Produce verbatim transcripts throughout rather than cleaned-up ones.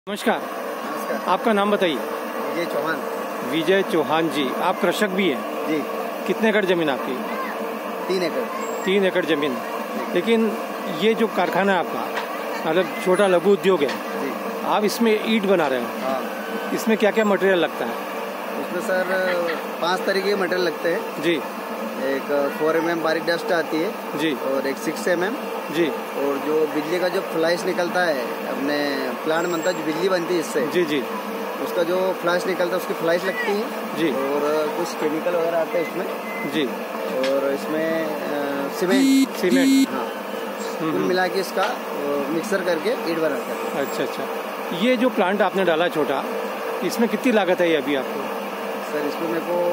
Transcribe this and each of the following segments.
नमस्कार। नमस्कार। आपका नाम बताइए। विजय चौहान। विजय चौहान जी, आप कृषक भी हैं जी। कितने एकड़ जमीन आपकी? तीन एकड़। तीन एकड़ जमीन। लेकिन ये जो कारखाना है आपका, मतलब छोटा लघु उद्योग है जी। आप इसमें ईंट बना रहे हो। हाँ। इसमें क्या क्या मटेरियल लगता है? उसमें सर पांच तरीके के मटेरियल लगते हैं जी। एक फोर एम एम बारीक डस्ट आती है जी। और एक सिक्स एम एम जी। और जो बिजली का जो फ्लैश निकलता है, अपने प्लांट बनता है जो बिजली बनती है इससे, जी जी उसका जो फ्लैश निकलता है उसकी फ्लैश लगती है जी। और कुछ केमिकल वगैरह आते हैं इसमें जी। और इसमें सीमेंट सीमेंट हाँ कुल मिला के इसका मिक्सर करके ईंट बनाते हैं। अच्छा अच्छा। ये जो प्लांट आपने डाला छोटा, इसमें कितनी लागत है ये अभी आपको? सर इसमें मेरे को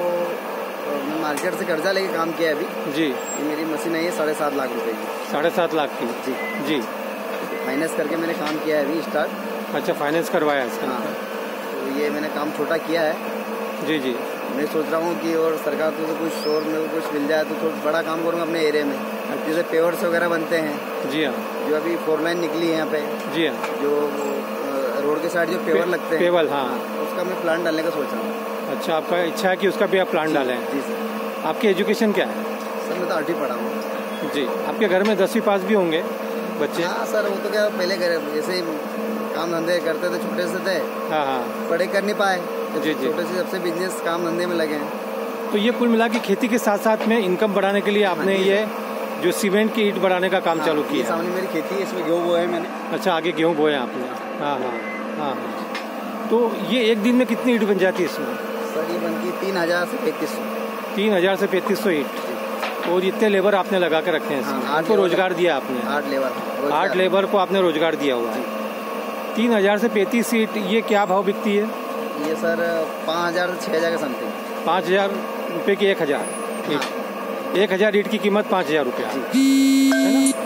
मैं मार्केट से कर्जा लेके काम किया है अभी जी। ये मेरी मशीन है, ये साढ़े सात लाख रुपए की। साढ़े सात लाख की जी जी। फाइनेंस करके मैंने काम किया है अभी स्टार्ट। अच्छा, फाइनेंस करवाया इसका? हाँ। तो ये मैंने काम छोटा किया है जी जी। मैं सोच रहा हूँ कि और सरकार तो कुछ शोर में कुछ मिल जाए तो थोड़ा बड़ा काम करूँगा अपने एरिया में। जैसे पेवर्स वगैरह बनते हैं जी हाँ, जो अभी फोर लाइन निकली है यहाँ पे जी हाँ, जो रोड के साइड जो पेवर पे, लगते हैं पेवल हाँ, उसका मैं प्लांट डालने का सोच रहा हूँ। अच्छा, आपका इच्छा है कि उसका भी आप प्लांट डालें? जी सर। आपकी एजुकेशन क्या है? सर मैं तो आठवीं पढ़ा हूँ जी। आपके घर में दसवीं पास भी होंगे बच्चे? हाँ सर, वो तो क्या पहले जैसे ही काम धंधे करते थे, छोटे से थे। हाँ हाँ। पढ़े कर नहीं पाए जी जी। छोटे से सबसे बिजनेस काम धंधे में लगे हैं। तो ये कुल मिला के खेती के साथ साथ में इनकम बढ़ाने के लिए आपने ये जो सीमेंट की ईंट बनाने का काम चालू किया? सामने मेरी खेती है, इसमें गेहूँ बोया है मैंने। अच्छा, आगे गेहूँ बोया आपने? हाँ हाँ हाँ हाँ। तो ये एक दिन में कितनी ईंट बन जाती है इसमें? सर ये बनती तीन हजार से पैंतीस सौ तीन हजार से पैंतीस सौ ईंट। और इतने लेबर आपने लगा के रखे हैं? हाँ, आपको रोजगार दिया आपने? आठ लेबर आठ लेबर को आपने रोजगार दिया हुआ है। तीन हजार से पैंतीस ईंट, ये क्या भाव बिकती है? ये सर पाँच हजार से छः हजार का समथिंग। पाँच हजार रुपये की एक हजार ईंट। एक हजार ईंट की कीमत पाँच हजार रुपया है ना?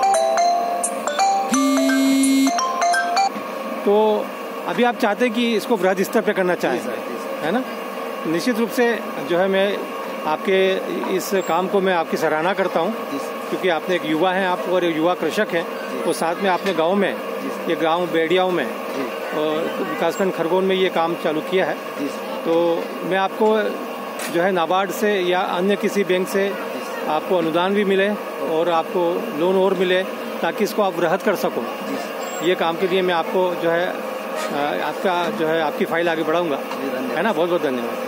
तो अभी आप चाहते हैं कि इसको वृहद स्तर पे करना चाहें, है ना? निश्चित रूप से जो है मैं आपके इस काम को मैं आपकी सराहना करता हूँ, क्योंकि आपने एक युवा हैं आप और एक युवा कृषक हैं, और साथ में आपने गांव में ये गांव बेड़ियाओं में और विकासखंड खरगोन में ये काम चालू किया है। तो मैं आपको जो है नाबार्ड से या अन्य किसी बैंक से आपको अनुदान भी मिले और आपको लोन और मिले, ताकि इसको आप वृहद कर सको। ये काम के लिए मैं आपको जो है आपका जो है आपकी फाइल आगे बढ़ाऊंगा, है ना? बहुत बहुत धन्यवाद।